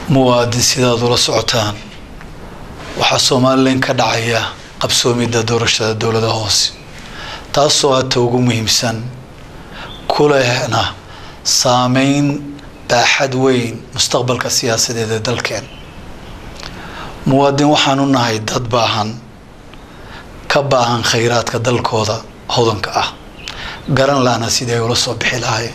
muwaadin sidaad ula socotaan waxaa Soomaaliland ka dhacaya qabsoomida doorashada dawladda hoose taasoo aad ugu muhiimsan kulehna saameyn baaxad weyn mustaqbalka siyaasadeed ee dalkeen muwaadin waxaan u nahay dad baahan ka baahan khayraadka dalkooda hodanka ah garan laana sidee ula soo bixi lahaayeen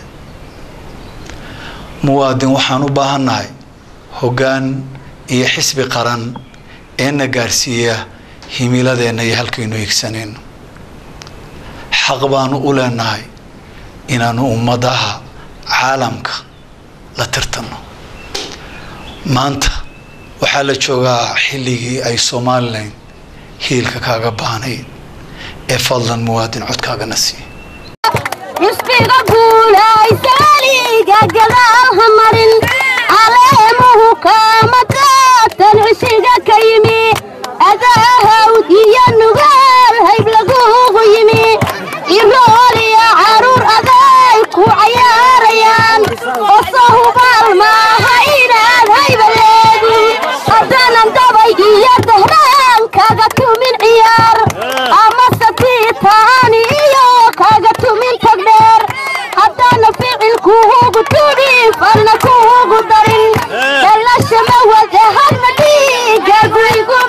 muwaadin waxaan u baahanahay hoggaan iyo xisbi qaran ee na gaarsiiya himiladeena iyo halkaynu higsanayno xaq baanu u leenahay inaanu ummadaha caalamka la tartano maanta waxaa la joogaa xilligii ay Soomaaliland hiilka kaaga baahnayd ee fadlan muwaadin codkaaga nasiib isbiga guulay saaliga gadaal marin caleemuhu kaamada tancishiga ka yimi adahawd iyo nugaal hayb lagugu yimi irooliya caruur aday ku cayaarayaan osohubaal maaha inaad hayba leedi haddanan dabay iyo dahraan kaga tumin ciyaar ama satiitaani iyo kaga tumin tagdheer haddana ficilkuugu tudhi falna kuugu darin dalashama wada hadma dhiiga gurigu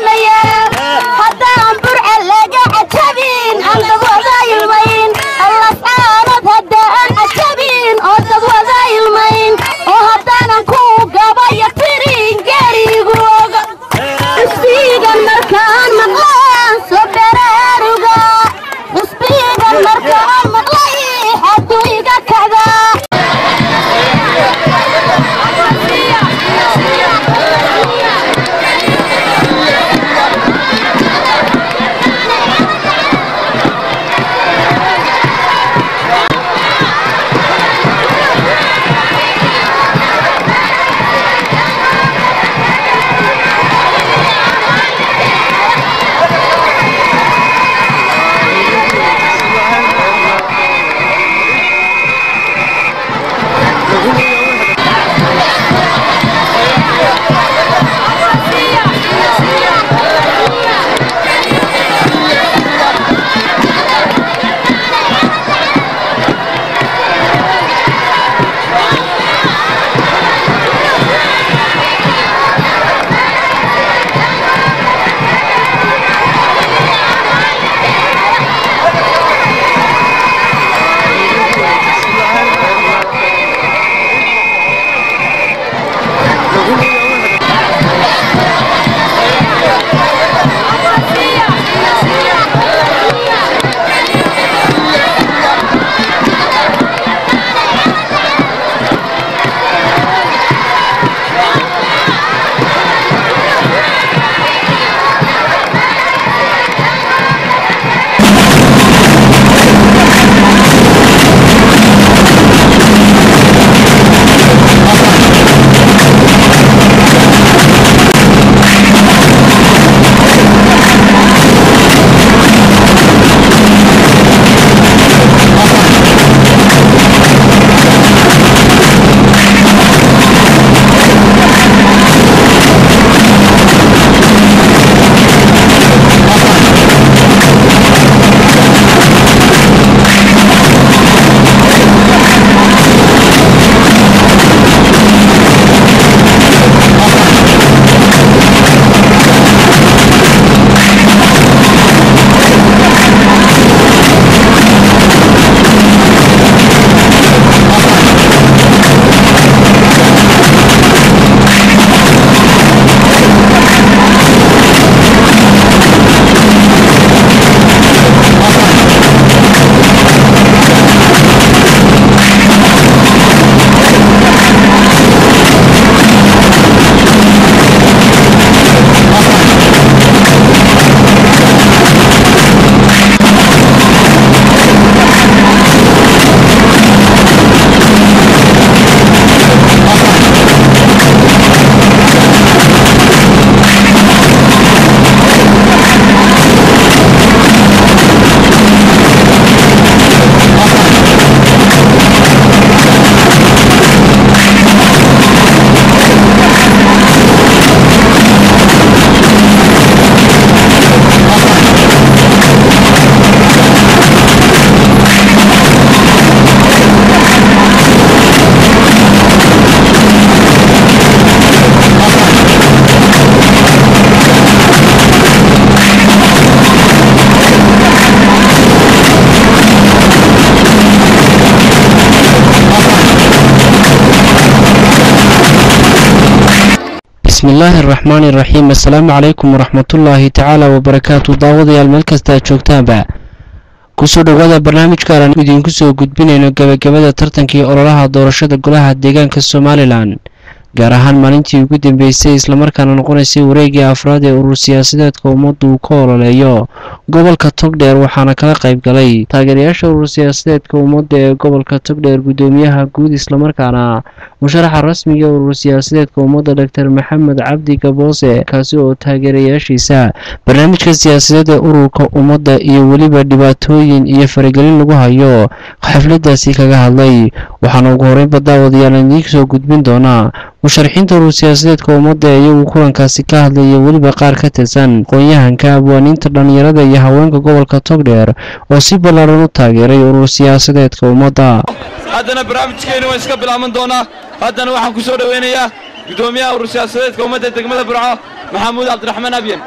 بسم الله الرحمن الرحيم السلام عليكم ورحمة الله تعالى وبركاته داودي الملكستا joogtaanba kusoo dhawaada barnaamijka aan idinku soo gudbinayno gabagabada tartankii ololaha doorashada golaha deegaanka Soomaaliland gaar ahaan maalintii ugu dambeysay isla markaana noqonaysay wareegii afraad ee urur siyaasadeedka ummaddu uu ka ololeeyo gobolka Togdheer waxaana kala qayb galay taageerayaasha urur siyaasadeedka ummadda ee gobolka Togdheer gudoomiyaha guud isla markaana musharaxa rasmiga urur siyaasadeedka ummadda Dr. Maxamed Cabdi Gaboose kaasi oo taageerayaashiisa barnaamijka siyaasadeed ee ururka ummadda iyo waliba dhibaatooyin iyo faragelin lagu hayo xafladaasi kaga hadlay waxaana ugu horeyn badawadayaal idinku soo gudbin doona musharaxiinta urur siyaasadeedka ummadda iyagu kulankaasi ka hadlaya waliba qaar ka tirsan aqoon-yahanka abwaaniinta dhalinyarada iyo haweenka gobolka Togdheer oo si ballaaran u taageeray urur siyaasadeedka ummadda. haddana barnaamijkeenu waan iska bilaaban doonaa haddana waxaan ku soo dhaweynayaa gudoomiyaha urur siyaasadeedka ummadda degmada Burco Maxamuud Cabdiraxmaan Abyan.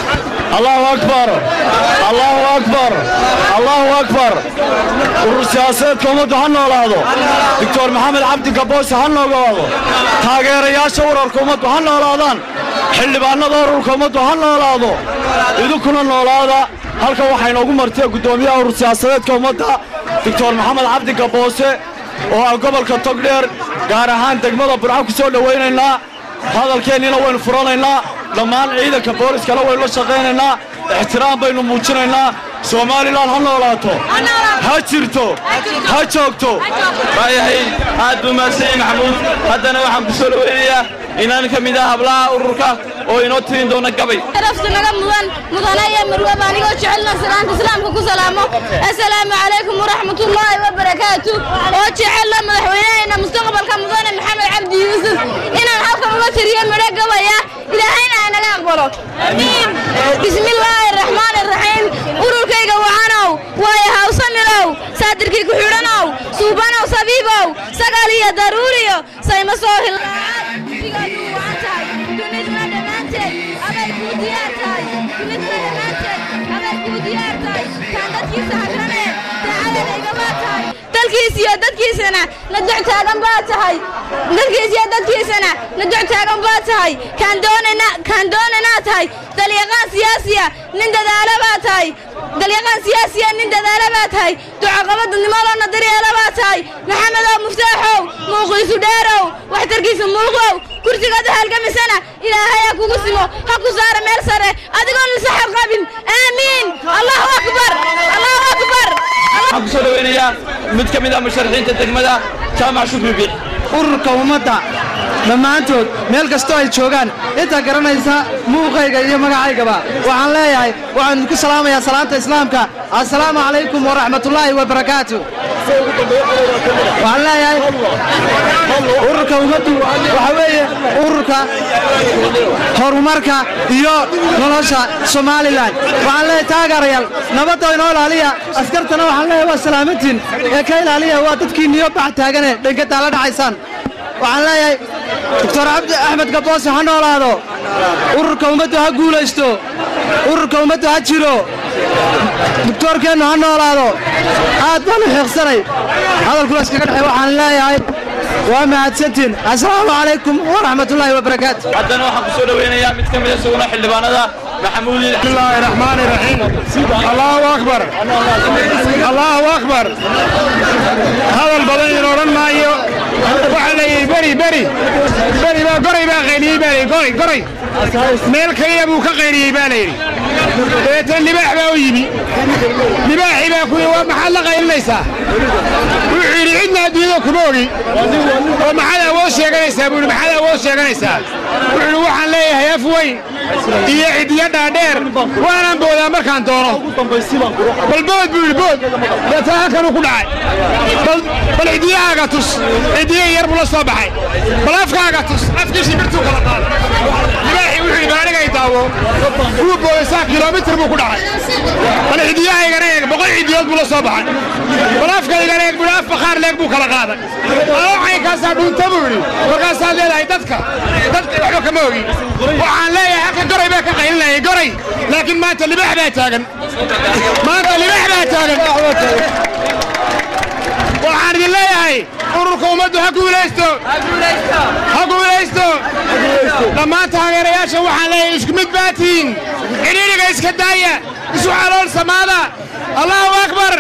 Allahu akbar Allahu akbar Allahu akbar urur siyaasadeedka ummadda ha noolaado Dr. Maxamed Cabdi Gaboose ha noolaado taageerayaasha ururka ummadda ha noolaadaan xildhibaanada ururka ummadda ha noolaado idinkuna noolaada halka waxay noogu martay gudoomiyaha urur siyaasadeedka ummadda Dr. Maxamed Cabdi Gaboose oo gobolka Togdheer gaar ahaan degmada Burco ku soo dhaweynaynaa hadalkeennina waynu furanaynaa dhammaan ciidanka booliskana waynu la shaqaynaynaa ixtiraam baynu muujinaynaa Soomaaliland ha noolaato ha jirto ha joogto baayahay aad buu maasay Maxamuud haddana waxaan ku soo dhaweynayaa inaan ka mid ah hablaha ururka oo inoo tirin doona gabay tarafsanaga mudanaya marwaba anigoo jecelna salaanta islaamka ku salaamo assalaamu calaykum waraxmatullaahi wabarakaatuh oo jecelna madaxweynaha mustaqbalka mudane Maxamed Cabdi Yuusuf inaan halkan uga tiriyo midho gabaya ilaahayna naga aqbalo amiin bismillaahir rahmaanir rahiim ururkayga waxaanow way hawsamilow saadirkii ku xidhanow suubanow sabiibow sagaal iyo daruuriyo sayma soo dalkiisa dadkiisana la duc taagan baa tahay dalkiisa dadkiisana la duc taagan baa tahay kan doonana tahay dalyaqaan siyaasiya nin dadaala baa tahay dalyaqaan siyaasiya nin dadaala baa tahay duca qabada nimalo nadariya baa tahay maxamed oo muftaaxow muuqiisu dheerow waxtarkiisu muuqow kursigaada halgamisana ilaahay kugu simo ha ku saara meel sare adigoon la saxab qabin aamiin allahu akbar allahu akbar waxaan ku soo dhaweynayaa mid ka mid ah musharaxiinta degmada jaamac shukri biix ururka ummadda dhammaantood meel kastoo ay joogaan inta garanaysa muuqayga iyo magacaygaba waxaan leeyahay waxaan ku salaamayaa salaanta islaamka assalaamu calaykum waraxmatullaahi wabarakaatuh waxaan leeyahay ururka ummaddu waxa weeye ururka horumarka iyo nolosha Soomaaliland waxaan leeyahay taageerayaal nabadda inoo ilaaliya askartana waxaan leeyahay waa salaamantiin ee ka ilaaliya waa dadkii niyo bax taagan ee dhanka la dhacaysaan waxaan leeyahay Dr. Cabdi Axmed Gaboose ha noolaado ururka ummadda ha guulaysto ururka ummadda ha jiro دكتوركنا هنولادو aad baan u xiqsanay hadalkulaas kaga dhaxay waxaan leeyahay waa mahadsantiin assalaamu calaykum waraxmatullaahi wabarakaatu haddana waxaan ku soo dhaweynayaa mid ka mid ah suguna xildhibaanada maxamuud bismillaahi raxmaani raxiim allahu akbar allahu akbar hadal badan in oran maayo waxa la yiri bari goray baa qeyliyay baa goray meel kaliya buu ka qeyliyay baa la yiri beetan libaax baa u yimi libaaxi baa ku waa maxaa la qeylinaysaa wuxuu yiri cidna adduunyada kuma ogi oo maxaa awood sheeganaysaa buu maxaa awood sheeganaysaa wuxuu waxaan leeyahay afweyn iyo cidiya dhaadheer waanaan boodaa markaan doono bal bood beetaa kanu ku dhacay bal cidiyahaaga tus cidiya yar buu la soo baxay bal afkaaga tus afkiisii birtuu kala qaaday libaaxi wuxuu ibaanigay daawo wuu booday kilomitir buu ku dhacay bal cidiyahaygana eeg 100 cidiyood buu la soo baxay bal afkaygana eeg buu af bakhaar leeg buu kala qaaday waxay kaasaa dhunta buu yidhi markaasaa leedahay dadka waxba kama ogi waxaan leeyahay halka goray baa ka qaylinayay goray laakiin maanta libaax baa taagan waxaan idin leeyahay leeyahay ururka ummaddu ha guulaysto dhammaan taageerayaasha waxaan leeyahay isku mid baa tihiin cidhiidhiga iska daaya isu calool samaada allahu akbar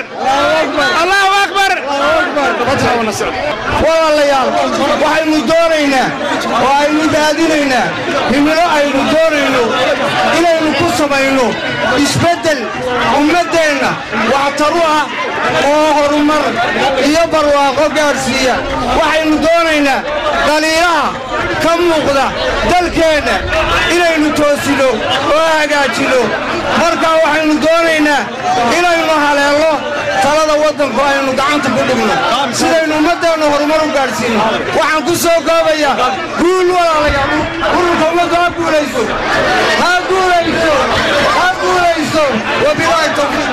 walaalayaal waxaynu doonaynaa oo aynu daadinaynaa himilo aynu doonayno inaynu ku samayno isbeddel ummaddeenna waxtaru ah oo horumar iyo barwaaqo gaadhsiiya waxaynu doonaynaa dhaliiraha ka muuqda dalkeenna inaynu toosino oo hagaajino markaa waxaynu doonaynaa inaynu haleelno talada waddanku aynu gacanta ku dhigno sidaynu ummaddeennu horumar u gaadhsiino waxaan ku soo koobayaa guul walaalayaal ururka ummaddu ha guulayso wabilaahi tawfiiq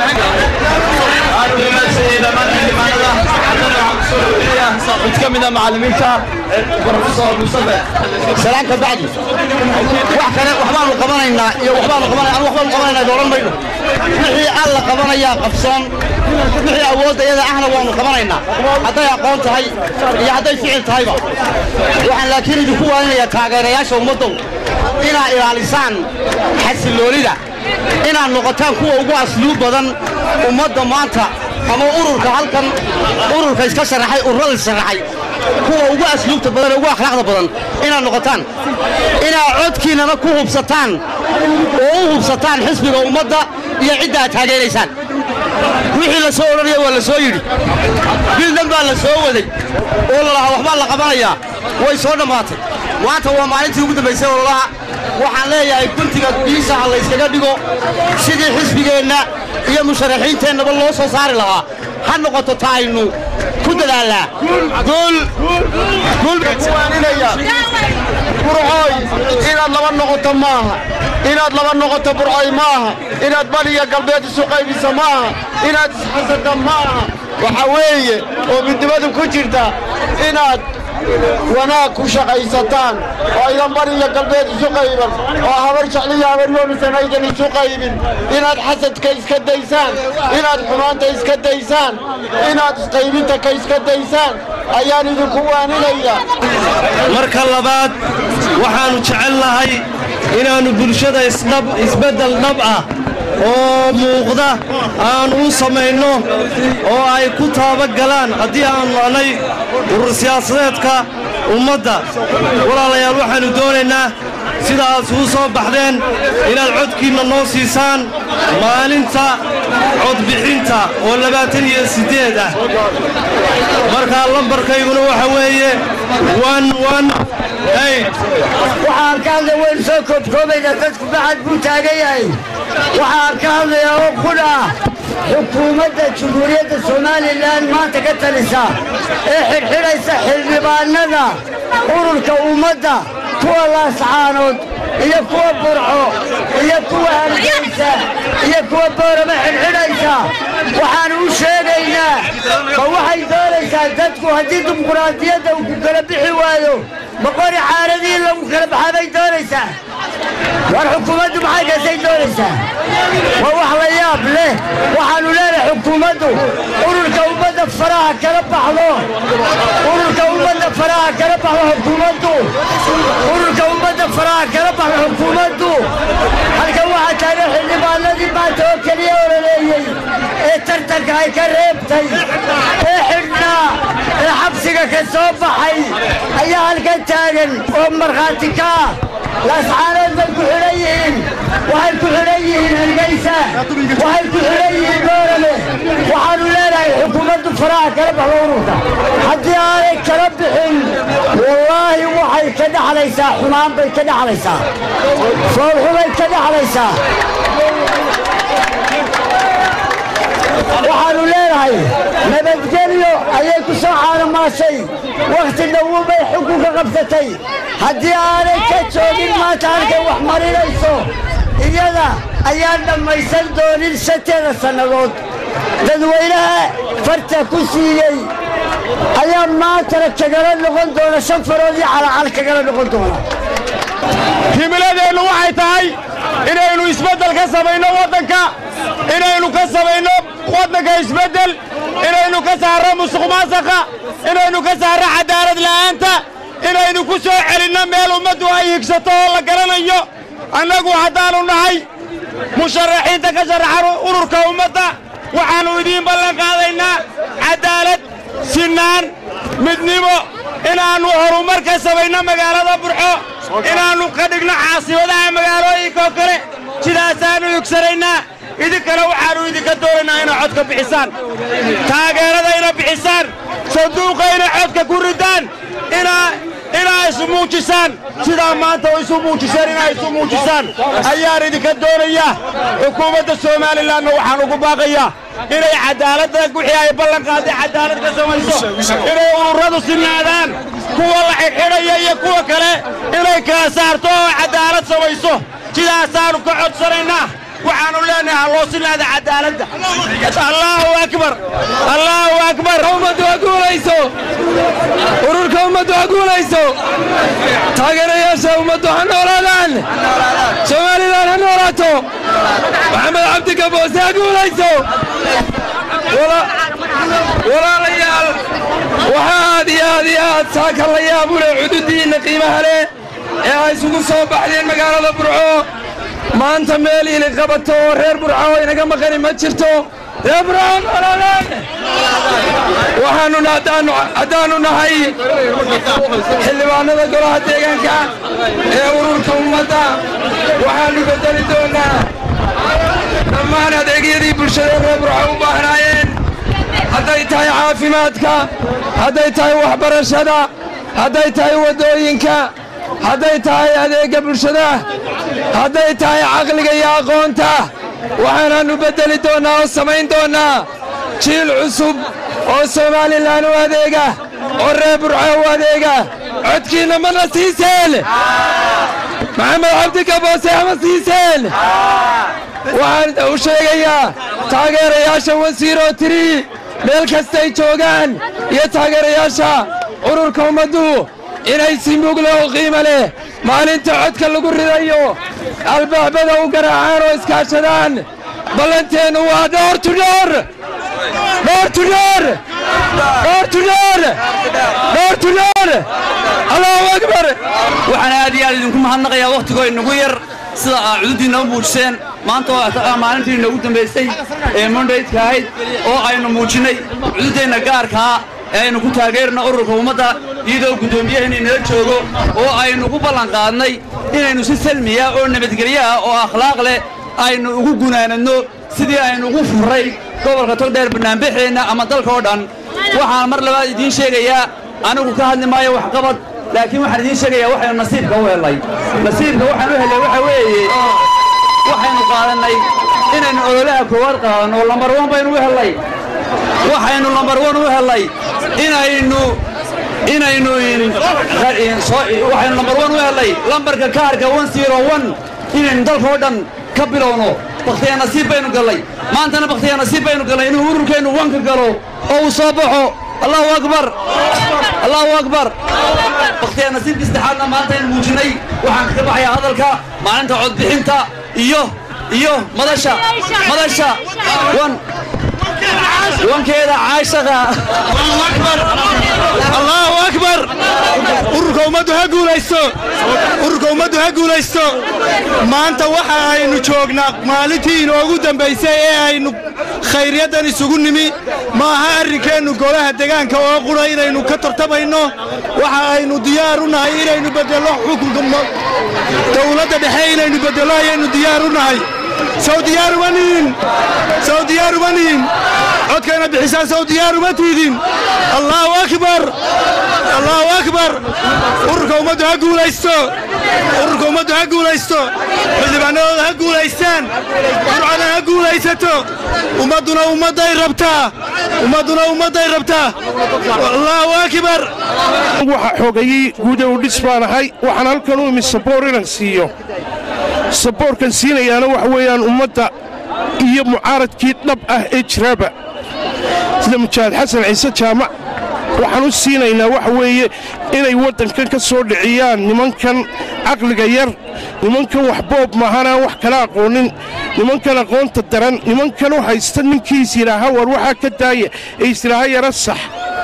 mid ka mid ah macallimiinta professor Mustafa salaanka bacdi wax kale waxbaanu qabanaynaa iyo waxbaanu qabanaynaa dooran mayno wixii alla qabanayaa qabsan wixii awoodda iyada ahna waanu qabanaynaa hadday aqoon tahay iyo hadday ficil tahayba waxaan laakiin idinku waaninayaa taageerayaasha ummaddow inaad ilaalisaan xasilloonida inaad noqotaan kuwa ugu asluub badan ummadda maanta ama ururka halkan ururka iska sharaxay ururada sharaxay kuwa ugu asluubta badan ugu akhlaaqda badan inaad noqotaan inaad codkiinana ku hubsataan oo u hubsataan xisbiga ummadda iyo cidda aad taageeraysaan wixii la soo odhanaya waa la soo yidhi bildan baa la soo waday oo lalahaa waxbaa la qabanayaa way soo dhammaatay maanta waa maalintii ugu dambaysay ololaha waxaan leeyahay guntiga biisaha la yskaga dhigo sidii xisbigeenna iyo musharaxiinteennaba loo soo saari lahaa ha noqoto taaynu ku dadaalaa burcooy inaad laba noqoto maaha inaad laba noqoto burcooy maaha inaad baliya galbeed isu qaybisa maaha inaad isxasada maaha waxa weeye oo midnimadu ku jirta inaad wanaag ku shaqaysataan oo aydan bariya galbeed isu qayban oo habar jecliya habaryoomisan aydan isu qaybin inaad xasadka iska daysaan inaad xumaanta iska daysaan inaad isqaybinta ka iska daysaan ayaan idinku waaninayaa marka labaad waxaannu jecelnahay inaannu bulshada isbeddel dhab ah oo muuqda aan u samayno oo ay ku taabagalaan haddii aanu nahnay urur siyaasadeedka ummadda walaalayaal waxaannu doonaynaa sidaas uu soo baxdeen inaad codkiinna noo siisaan maalinta codbixinta oo 28 ah markaa lambarkayguna waxa weeye 118 waxaan ka hadlay waynu soo koobkoobaynaa dadku maxad buu taagan yahay waxaan ka hadlayaa oo qudha xukuumadda jamhuuriyadda somalilan maanta ka talisa ee xidhxidhaysa xildhibaanada ururka ummadda kuwa laascaanood iyo kuwa burco iyo kuwa hargeysa iyo kuwa boorama xidhxidhaysa waxaanu u sheegaynaa ma waxay doonaysaa dadku haddii dimuquraadiyadda uu ku kala bixi waayo maqori caaradii lagu kala baxaa bay doonaysaa war xukuumaddu maxay kasay doonaysaa waa wax la yaab leh waxaannu leenahay xukuumaddu ururka ummadda faraha kala baxdo ururka ummadda faraha kala baxdo xukuumaddu ururka ummadda faraha kala baxdo xukuumaddu halkan waxaa taagan xildhibaanadii maanta oo keliya ololeeyey ee tartanka ay ka reebtay ee xidhnaa ee xabsiga ka soo baxay ayaa halkan taagan oo markhaati ka ah laascaanood bay ku xidhan yihiin waxay ku xidhan yihiin hargeysa waxay ku xidhan yihiin boorame waxaannu leenahay xukuumaddu faraha kala baxdo ururka haddii aanay kala bixin wallaahi waxay ka dhaxlaysaa xumaan bay ka dhaxlaysaa foolxumay ka dhaxlaysaa waxaannu leenahay nabadgelyo ayay ku soo caanamaashay wakhti dhowu bay xukunka qabsatay haddii aanay ka joogin maanta halkay wax marinayso iyada ayaan dhammaysan doonin 6 sannadood dadweynaha farta ku siiyey ayaa maantana kagala noqon doona 5 farood iyo calacal kagala noqon doona himiladeennu waxay tahay inaynu isbeddel ka samayno waddanka inaynu ka samayno waddanka isbeddel inaynu ka saarno musuqmaasuqa inaynu ka saarno cadaalad la'aanta inaynu ku soo celinno meel ummaddu ay higsato oo la garanayo annagu haddaannu nahay musharaxiinta ka sharaxan ururka ummadda waxaannu idiin ballan qaadaynaa cadaalad sinaan midnimo inaannu horumar ka samayno magaalada burco inaannu ka dhigno caasimadaha magaalooyinkaoo kale sidaasaannu yugsanaynaa idinkana waxaannu idinka doonaynaa inay codka bixisaan taageerada ina bixisaan sanduuqa inay codka ku ridaan inaa isu muujisaan sidaa maanta oo isu muujiseen inaa isu muujisaan ayaan idinka doonayaa xukuumadda somalilanna waxaan ugu baaqayaa inay cadaaladda wixii ay ballan qaaday cadaalad ka samayso inay ururadu sinaadaan kuwa la xidhxidhaya iyo kuwa kale inay kala saarto oo cadaalad samayso sidaasaannu ka codsanaynaa waxaannu leenahay ha loo sinaada cadaaladda allaahu akbar allaahu akbar ummaddu ha guulayso ururka ummaddu ha guulayso taageerayaasha ummaddu ha noolaadaan somalilan ha noolaato maxamed cabdi gaboose ha guulayso walaalayaal waxaa aad iyo aad saaka la yaabule cududiinna qiimaha leh ee ay isugu soo baxdeen magaalada burco maanta meel ili qabato oo reer burco oo inaga maqani ma jirto reer burco noolaadaan haddaannu nahay xildhibaanada golaha deegaanka ee ururka ummadda waxaannu bedeli doonnaa dhammaan adeegyadii bulshada reer burco u baahnaayeen hadday tahay caafimaadka hadday tahay waxbarashada hadday tahay waddooyinka hadday tahay adeegga bulshada hadday tahay caqliga iyo aqoonta waxaanaannu beddeli doonnaa oo samayn doonnaa jiil cusub oo somalilan u adeega oo reer burco u adeega codkiinna mana siiseen maxamed cabdi gaboose hama siiseen waxaan u sheegayaa taageerayaasha wasiiroo tiri meel kastay joogaan iyo taageerayaasha ururka ummaddu inay si mugle oo qiimo leh maalinta codka lagu ridayo albaabada u garaacaan oo iskaashadaan ballanteennu waa dhoor tu dhoor allahu akbar waxaan aad iyo aad idinku mahadnaqayaa wakhtigoo inagu yar sida aa cududdiinna u muujiseen maanta oo maalintii inoogu dambaysay ee mondhaydka ahayd oo aynu muujinnay cududdeenna gaarkaa ee aynu ku taageerno ururka ummadda iyadoo guddoomiyaheena inala joogo oo aynu ku ballan qaadnay inaynu si salmiya oo nabadgelyo ah oo akhlaaq leh aynu ugu gunaanadno sidii aynu ugu furray gobolka togdheer bannaanbaxeenna ama dalka oo dhan waxaan mar labaad idiin sheegayaa anigu ka hadli maayo waxqabad laakiin waxaan idiin sheegayaa waxaynu nasiibka u hellay nasiibka waxaan u hellay waxa weeye waxaynu qaadannay inaynu ololaha koowaad qaadanno oo lambar wan baynu u hellay waxaynu lambar wan u hellay waxaynu lambar wan u hellay lambarka kaarka 101 inaynu dalka oo dhan ka bilowno bakhtiya nasiib baynu gallay maantana bakhtiya nasiib baynu gallay inuu ururkeennu wanka galo oo uu soo baxo allahu akbar allahu akbar bakhtiya nasiibka saddexaadna maantaynu muujinnay waxaan kaga baxayaa hadalka maalinta codbixinta iyo madasha wankeeda caashaqa allahu akbar ururka ummaddu ha guulaysto maanta waxa aynu joognaa maalintii inoogu dambaysay ee aynu khayriyaddan isugu nimi ma aha arrinkeennu golaha degaanka oo qura inaynu ka tartamayno waxa aynu diyaar u nahay inaynu beddello xukunka dawladda dhexe inaynu beddello ayaynu diyaar u nahay sow diyaaruma nihin codkayna bixisaan sow diyaaruma tiidin allahu akbar ururka ummaddu ha guulaysto xildhibaanadooda ha guulaystaan burcona ha guulaysato ummadduna ummadday rabtaa allahu akbar waxa xoogayey guud u dhis baan ahay waxaan halkan u imi saboor inaan siiyo saboorkan siinayaana waxa weeyaan ummadda iyo mucaaradkii dhab ah ee jiraaba sida mujaahid xasan ciise jaamac waxaan u siinaynaa waxa weeye inay waddankan ka soo dhiciyaan nimankan caqliga yar nimankan wax boob maahanaan wax kala aqoonin nimankan aqoonta daran nimankan u haysta ninkiis yidhaaha war waxaa ka daaya ee islaaha yara sax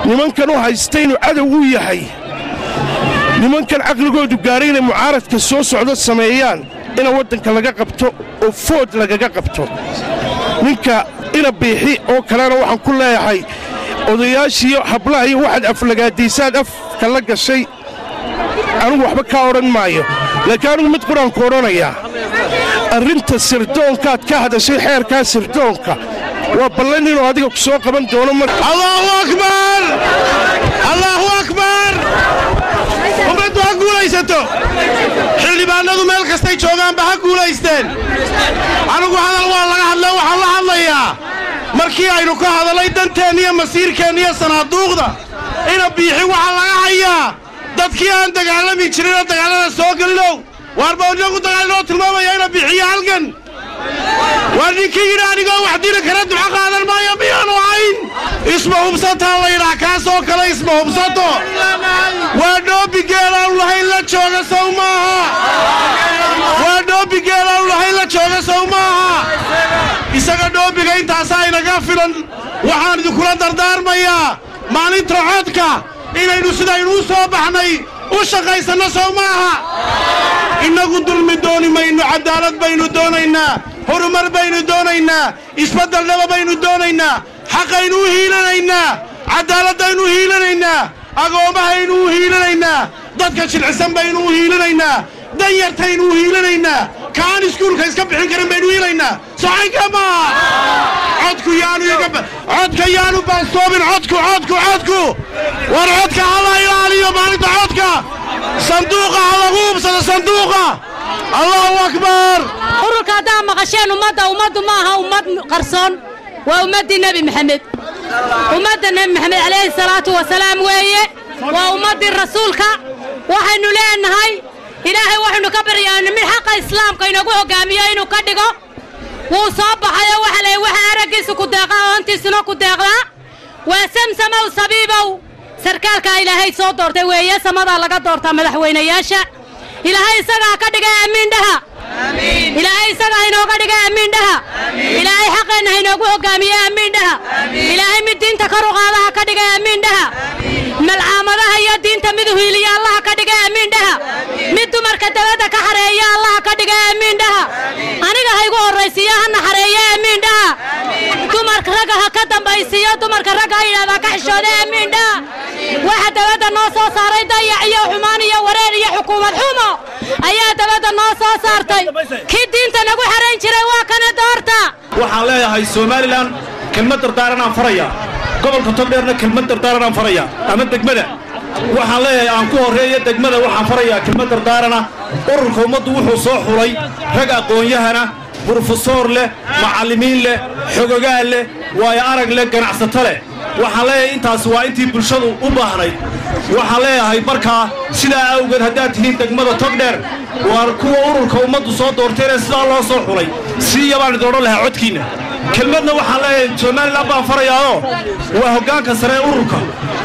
nimankan u haysta inuu cadow u yahay nimankan caqligoodu gaaray inay mucaaradka soo socdo sameeyaan ina waddanka laga qabto oo food lagaga qabto ninka ina biixi oo kalena waxaan ku leeyahay odayaashiiyo hablaha iyo waxaad aflagaadaysaan afka la gashay anugu waxba kaa odhan maayo laakiin anugu mid qur-aanku odhanayaa arrinta sirdoonkaad ka hadashay xeerkaa sirdoonka waa ballan inuu adiga ku soo qaban doono allahu akbar allahu akbar ummaddu ha guulaysato xildhibaanadu meel kastay joogaanba ha guulaysteen anigu hadal waa laga hadla waxaan la hadlayaa markii aynu ka hadalay danteenna iyo masiirkeenna iyo sanaaduuqda ina biixi waxaa laga hayaa dadkii aan dagaalami jirinoo dagaallada soo gelinow waarba inagu dagaalinoo tilmaamaya ina biixiyo halgan waa ninkii yidhi anigoo wax dili kara duco qaadan maayo miyaanu ahayn isma hubsataa la yidhaah kaasoo kale isma hubsato waa dhoobigeelaanu lahayn la jooga sow maaha waa dhoobigeelaanu lahayn la jooga sow maaha isaga dhoobiga intaasaa inaga filan waxaan idinkula dardaarmayaa maalinta codka inaynu sidaynu u soo baxnay u shaqaysanno sow maaha innagu dulmi dooni mayno cadaalad baynu doonaynaa horumar baynu doonaynaa isbeddelnaba baynu doonaynaa xaqaynu u hiilanaynaa cadaaladaynu u hiilanaynaa agoomahaynu u hiilanaynaa dadka jilcisan baynu u hiilanaynaa danyartaynu u hiilanaynaa kaan iskuulka iska bixin karin baynu hiilaynaa socaynka maaha codka yaanu baastoobin codku war codka ha la ilaaliyo maalinta codka sanduuqa ha lagu hubsado sanduuqa allahu akbar ururka haddaa maqasheen ummaddu maaha ummad qarsoon waa ummaddii nebi maxamed ummadda nebi maxamed calayhi salaatu wasalaam weeye waa ummaddii rasuulka waxaynu leenahay ilaahay waxaynu ka baryaana mid xaqa islaamka inagu hoggaamiyo inuu ka dhigo wuu soo baxayoo waxa leeyahay waxa araggiisu ku deeqaa oo hantiisuna ku deeqdaa waa samsamow sabiibow sarkaalkaa ilaahay soo doortay weeye samadaa laga doortaa madaxweynayaasha ilaahay isagaa ka dhiga amiin dhaha ilaahay isagaa inooga dhiga amiin dhaha ilaahay xaqeenna inoogu hoggaamiye amiin dhaha ilaahay mid diinta kor u qaadaha ka dhiga amiin dhaha malcaamadaha iyo diinta mid uhiiliya allaha ka dhiga amiin dhaha mid dumarka dabadda ka xareeya allaha ka dhiga amiin dhaha aniga ha igu horraysiiyo hana xareeye amiin dhaha dumarka ragga ha ka dambaysiiyo dumarka ragga ha yidhahdaa ka xishooda amiin dhaha waxa dabadda noo soo saaray dayac iyo xumaan iyo wareer iyo xukuumad xumo ayaa dabadda noo soo saartay kii diinta nagu xarayn jiray waa kana doorta waxaan leeyahay somalilan kelmad dardaaranaan faraya gobolka togdheerna kelmad dardaaranaan faraya ama degmada waxaan leeyahay aan ku horreeyo degmada waxaan farayaa kelmad dardaarana ururka ummaddu wuxuu soo xulay rag aqoon-yahana brofesoor leh macallimiin leh xogogaal leh waayo arag leh ganacsato leh waxaan leeyahay intaas waa intii bulshadu u baahnayd waxaan leeyahay markaa sidaa awgeed haddaad tihiin degmada togdheer waa kuwa ururka ummaddu soo doorteenee sidaa loo soo xulay siiya baan idin odhan lahaa codkiinna kelmadna waxaan leeyahay somalilan baan farayaao waa hoggaanka saree ururka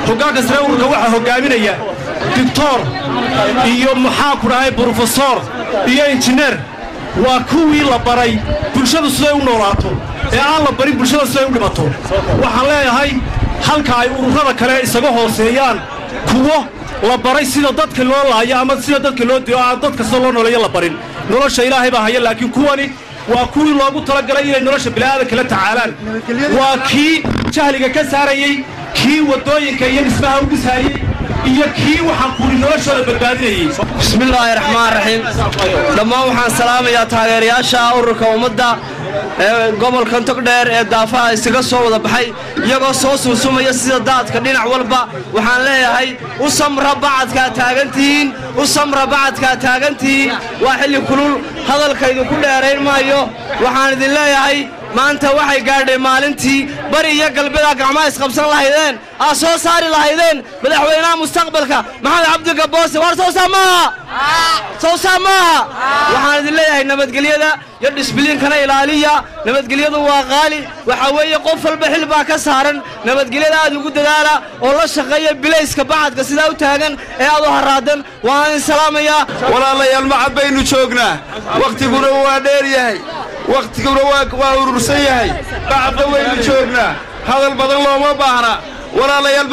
waxaa hoggaaminaya dictor iyo maxaa ku dhahay brofesoor iyo injineer waa kuwii la baray bulshadu siday u noolaato ee aan la barin bulshada siday u dhimato waxaan leeyahay halka ay ururada kale isaga hooseeyaan kuwo la baray sida dadka loo laayo ama sida dadka loo dilo aan dadka sida loo nooleeyo la barin nolosha ilaahay baa haya laakiin kuwani waa kuwii loogu talagalay inay nolosha bila'aadanka la tacaalaan waa kii jahliga ka saarayey kii waddooyinka iyo dhismaha u dhisaayey iyo kii waxaan kuuri noloshooda badbaadinayey bismillaahi raxmaan raxiim dhammaan waxaan salaamayaa taageerayaasha ururka ummadda ee gobolkan togdheer ee daafaha isaga soo wada baxay iyagoo soo suusumaya sida daadka dhinac walba waxaan leeyahay u samra bacadkaa taagantihiin waa xilli kulul hadalka idinku dheerayn maayo waxaan idin leeyahay maanta waxay gaadhay maalintii bari iyo galbeeda gacmaha isqabsan lahaydeen aad soo saari lahaydeen madaxweynaha mustaqbalka maxamed cabdiga boose war soo saamaaha waxaan idin leeyahay nabadgelyada iyo dhisbiliinkana ilaaliya nabadgelyadu waa qaali waxaa weeye qof walba xil baa ka saaran nabadgelyada aad ugu dadaala oo la shaqeeya bilayska bacadka sidaa u taagan ee aad u haraadan waan idin salaamayaa walaalayaal macad baynu joognaa wakhtiguna waa dheer yahay wakhtiguna waa urursan yahay bacadna waynu joognaa hadal badan looma baahna walaalayaal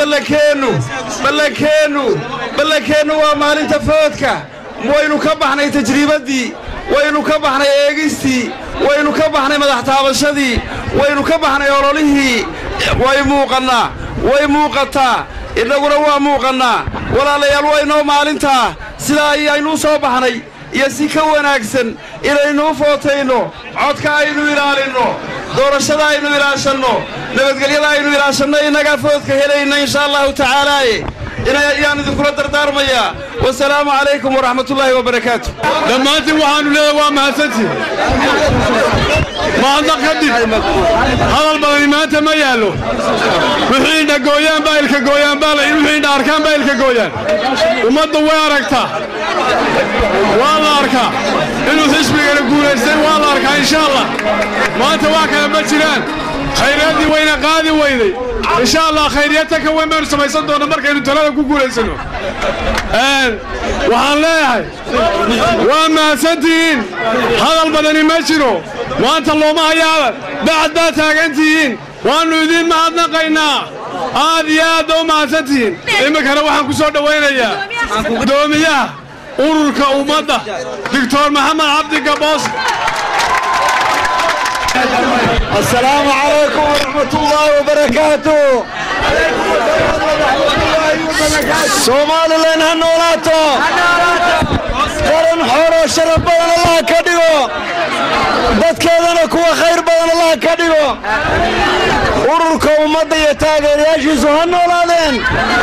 ballankeennu waa maalinta foodka waynu ka baxnay tajribaddii waynu ka baxnay eegistii waynu ka baxnay madax taabashadii waynu ka baxnay ololihii way muuqataa innaguna waa muuqannaa walaalayaal waynoo maalintaa sidaa ayaynuu soo baxnay iyo si ka wanaagsan inaynuu footayno codka aynu ilaalinno doorashada aynu ilaashanno nabadgelyada aynu ilaashanno innagaa foodka helayna insha allahu tacaalaaye ayaan idinkula dardaarmayaa wasalaamu calaykum waraxmatullaahi wabarakaatu dhammaantiin waxaannu leedahay waa mahadsantiin mahadnaq kadib hadal badani maanta ma yaallo wixii indha gooyaan baa ilka gooyaan wixii indha arkaan baa ilka gooyaan ummaddu way aragtaa waa la arkaa inuu xisbigana guulaystay waa la arkaa insha allah maanta wax kale ma jiraan khayraadii wayna qaadi weyday insha allah khayriyata ka weyn baynu samaysan doona markaynu talada ku guulaysano waxaan leeyahay waa mahadsantihiin hadal badani ma jiro maanta looma hayaaba bacad baa taagantihiin waannu idiin mahadnaqaynaa aad iyo aad u mahadsantihiin iminkana waxaan ku soo dhowaynayaa gudoomiyaha ururka ummadda doctor maxamed cabdi gaboos السلام عليكم ورحمة الله وبركاته سومالي لين هنولاتو قرن حورو شرف بدن الله كديو dadkeedana kuwa khayr badan Allah ka dhigo ururka ummadda iyo taageerayaashiisu ha noolaadeen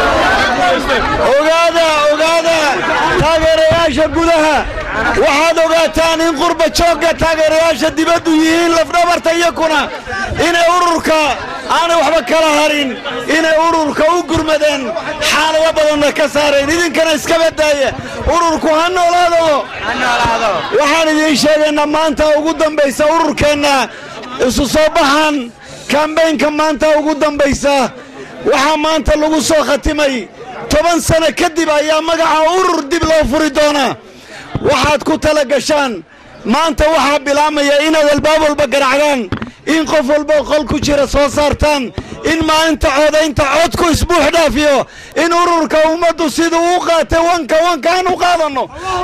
ogaada taageerayaasha gudaha waxaad ogaataan in qurba joogga taageerayaasha dibaddu yihiin lafdhabarta iyakuna inay ururka aanay waxba kala harin inay ururka u gurmadeen xaalado badanna ka saareen idinkana iska badaaya ururku ha noolaado waxaan idiin sheegaynaa maanta ugu dambaysa ururkeenna isu soo baxan kambeynka maanta ugu dambaysa waxaa maanta lagu soo khatimay 10 sano kadib ayaa magaca urur dib loo furi doonaa waxaad ku tala gashaan maanta waxaa bilaamaya inaad albaab walba garacdaan in qof walba qol ku jira soo saartaan in maalinta codaynta codku isbuux dhaafiyo in ururka ummaddu siduu u qaatay wankaan u qaadanno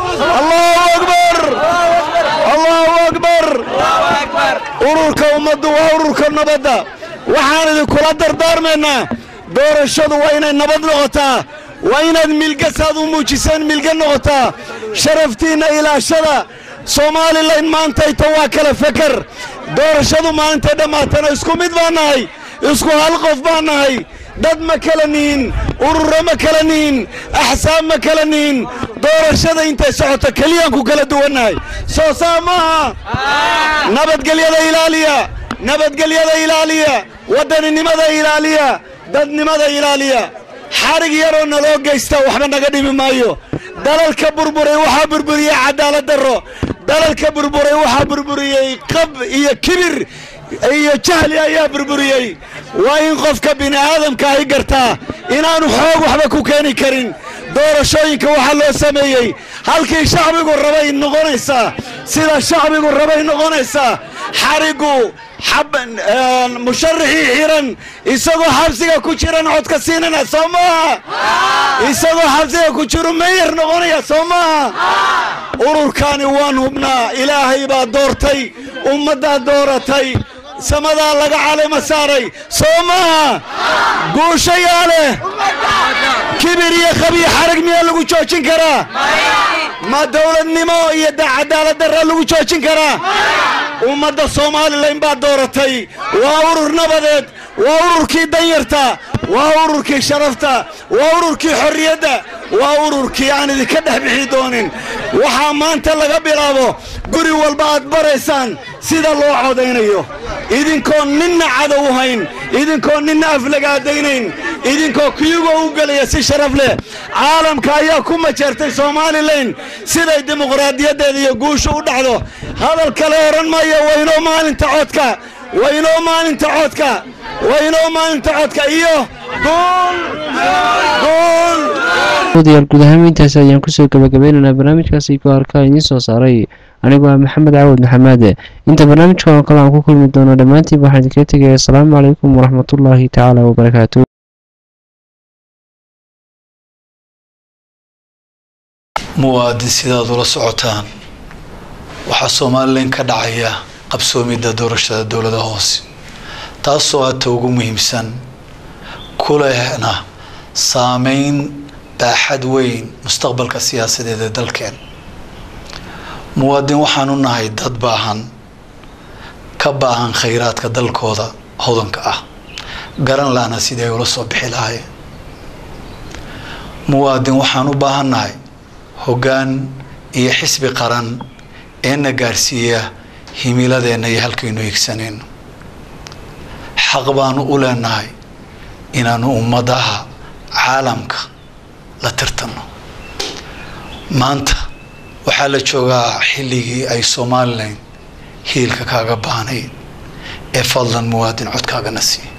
allahu akbar ururka ummaddu waa ururka nabadda waxaan idinkula dardaarmaynaa doorashadu waa inay nabad noqotaa waa inaad milgasaad u muujisaan milga noqotaa sharaftiinna ilaashada Somaliland maantayta waa kala fakar doorashadu maantay dhamaatana isku mid baan nahay isku hal qof baan nahay dad ma kala nihin urur ma kala nihin ahsaab ma kala nihin doorashada intay socoto kaliyan ku kala duwanahay soo saamaha nabadgelyada ilaaliya wadaninimada ilaaliya dadnimada ilaaliya xarig yaroo naloo geysta waxba naga dhimi maayo dalalka burburay waxa burburiyay cadaalad darro dalalka burburay waxa burburiyay qab iyo kibir iyo jahli ayaa burburiyay waa in qofka bini aadamka ay gartaa inaanu xoog waxba ku keeni karin doorashooyinka waxa loo sameeyay halkii shacbigu rabay noqonaysa sida shacbigu rabay noqonaysa xarigu musharaxii xiran isagoo xabsiga ku jiran codka siinana Soomaa isagoo xabsiga ku jiro meeyar noqonaya Soomaa ururkani waan hubnaa ilaahay baa doortay ummadda dooratay samada laga caleema saaray Soomaa guushayaale kibir iyo khabiir xarag miyaa lagu joojin karaa ma dawladnimo iyo cadaalad darro lagu joojin karaa ummadda Somaliland baa dooratay waa urur nabadeed waa ururkii danyarta waa ururkii sharafta waa ururkii xorriyadda waa ururkii aan idinka dhexbixi doonin waxaa maanta laga bilaabo guri walba aad baraysaan sida loo codaynayo idinkoo ninna cadow hayn idinkoo ninna aflagaadaynayn idinkoo kiyuga u galaya si sharaf leh caalamka ayaa ku majeertay Somaliland siday dimuqraadiyadeeda iyo guusha u dhacdo hadal kale oran maayo waynoo maalinta codka iyo odayaal guud ahaan intaas ayaan kusoo gabagabaynaynaa barnaamijkaasi ku arkaa idiin soo saaray anigu waa maxamed caawad maxamed inta barnaamijka oo kale aan ku kulmi doono dhammaantiin waxaan idinkaga tegayaa asalaamu calaykum waraxmatullaahi tacaala wabarakaatuh muwaadin sidaad ula socotaan waxaa Soomaaliland ka dhacaya qabsoomida doorashada dowladda hoose taasoo aad ugu muhiimsan kulehna saameyn baaxad weyn mustaqbalka siyaasadeed ee dalkeen muwaadin waxaan u nahay dad baahan ka baahan khayraadka dalkooda hodanka ah garan laana sidee ula soo bixi lahaayeen muwaadin waxaan u baahannahay hoggaan iyo xisbi qaran ee na gaarsiiya himiladeena iyo halkaynu higsanayno xaq baanu u leenahay inaanu ummadaha caalamka la tartanno maanta waxaa la joogaa xilligii ay Soomaaliland hiilka kaaga baahnayd ee fadlan muwaadin codkaaga nasiib